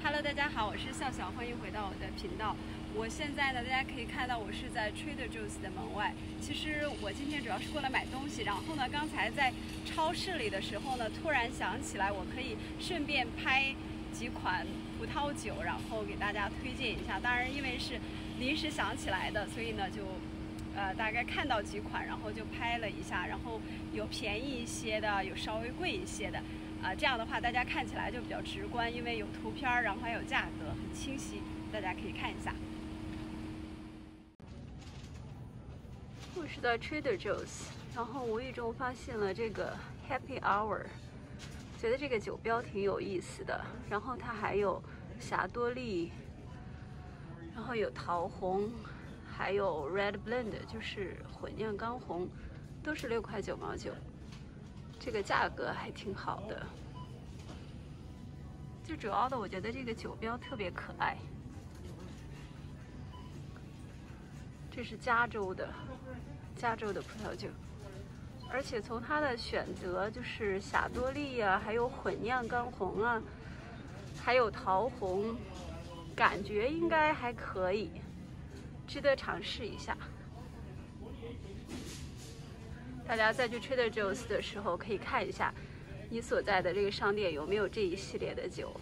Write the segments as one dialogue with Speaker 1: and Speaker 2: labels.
Speaker 1: Hello， 大家好，我是笑笑，欢迎回到我的频道。我现在呢，大家可以看到我是在 Trader Joe's 的门外。其实我今天主要是过来买东西，然后呢，刚才在超市里的时候呢，突然想起来我可以顺便拍几款葡萄酒，然后给大家推荐一下。当然，因为是临时想起来的，所以呢就大概看到几款，然后就拍了一下，然后有便宜一些的，有稍微贵一些的。这样的话大家看起来就比较直观，因为有图片，然后还有价格，很清晰，大家可以看一下。我是在 Trader Joe's， 然后无意中发现了这个 Happy Hour， 觉得这个酒标挺有意思的。然后它还有霞多丽，然后有桃红，还有 Red Blend， 就是混酿干红，都是6块9毛9。这个价格还挺好的，最主要的我觉得这个酒标特别可爱。这是加州的葡萄酒，而且从它的选择，就是霞多丽啊，还有混酿干红啊，还有桃红，感觉应该还可以，值得尝试一下。大家再去 Trader Joe's 的时候，可以看一下你所在的这个商店有没有这一系列的酒。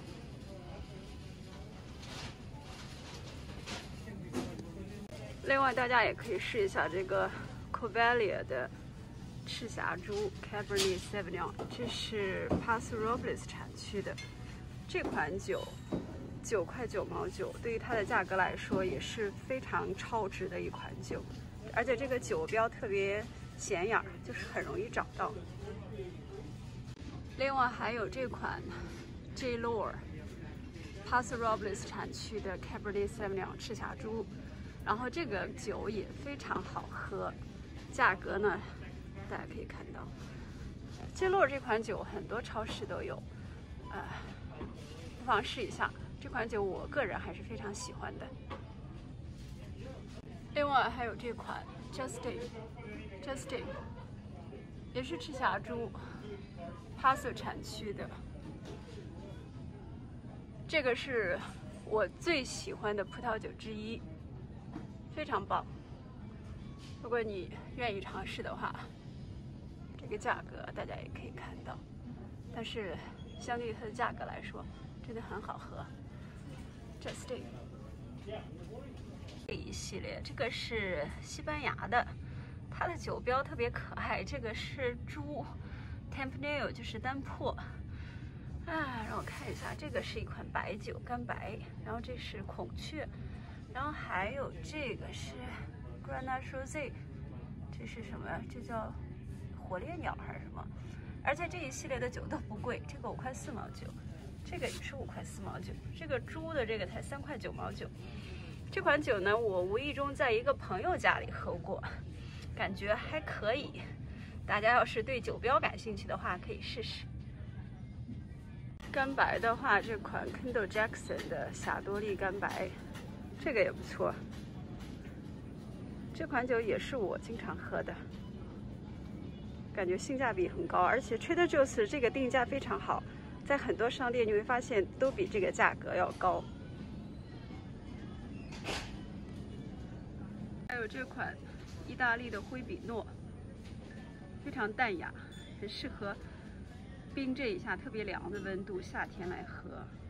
Speaker 1: 另外，大家也可以试一下这个 Covalier 的赤霞珠 Cabernet Sauvignon， 这是 Paso Robles 产区的这款酒，9块9毛9，对于它的价格来说也是非常超值的一款酒，而且这个酒标特别显眼，就是很容易找到。另外还有这款 J. Lohr Paso Robles 产区的 Cabernet Sauvignon 赤霞珠，然后这个酒也非常好喝，价格呢大家可以看到。J. Lohr 这款酒很多超市都有，不妨试一下。这款酒我个人还是非常喜欢的。另外还有这款 Justin 也是赤霞珠 Paso 产区的，这个是我最喜欢的葡萄酒之一，非常棒。如果你愿意尝试的话，这个价格大家也可以看到，但是相对于它的价格来说，真的很好喝。Justin 这一系列，这个是西班牙的，它的酒标特别可爱。这个是猪 Tempranillo， 就是单粕让我看一下，这个是一款白酒，干白。然后这是孔雀，然后还有这个是 Grenache Rosé， 这是什么？这叫火烈鸟还是什么？而且这一系列的酒都不贵，这个5块4毛9，这个也是5块4毛9，这个猪的这个才3块9毛9。这款酒呢，我无意中在一个朋友家里喝过，感觉还可以。大家要是对酒标感兴趣的话，可以试试。干白的话，这款 Kendall Jackson 的霞多丽干白，这个也不错。这款酒也是我经常喝的，感觉性价比很高，而且 Trader Joe's 这个定价非常好，在很多商店你会发现都比这个价格要高。还有这款意大利的灰比诺，非常淡雅，很适合冰镇一下特别凉的温度，夏天来喝。